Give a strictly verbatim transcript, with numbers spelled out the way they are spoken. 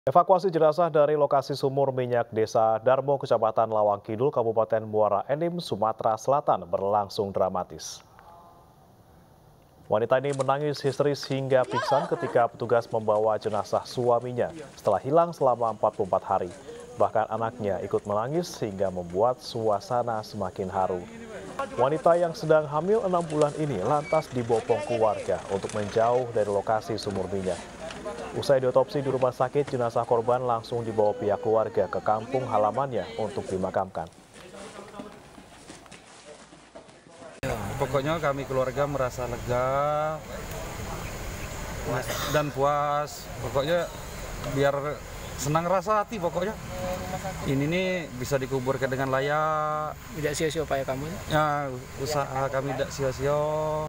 Evakuasi jenazah dari lokasi sumur minyak Desa Darmo, Kecamatan Lawang Kidul, Kabupaten Muara Enim, Sumatera Selatan berlangsung dramatis. Wanita ini menangis histeris hingga pingsan ketika petugas membawa jenazah suaminya setelah hilang selama empat puluh empat hari. Bahkan anaknya ikut menangis hingga membuat suasana semakin haru. Wanita yang sedang hamil enam bulan ini lantas dibopong keluarga untuk menjauh dari lokasi sumur minyak. Usai diotopsi di rumah sakit, jenazah korban langsung dibawa pihak keluarga ke kampung halamannya untuk dimakamkan. Pokoknya kami keluarga merasa lega dan puas. Pokoknya biar senang rasa hati pokoknya. Ini nih bisa dikuburkan dengan layak. Tidak sia-sia upaya kamu? Ya, usaha kami tidak sia-sia.